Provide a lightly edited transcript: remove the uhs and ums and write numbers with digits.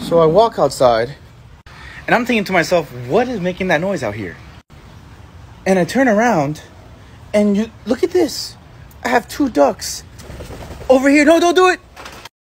So I walk outside, and I'm thinking to myself, what is making that noise out here? And I turn around, and you look at this. I have 2 ducks over here. No, don't do it.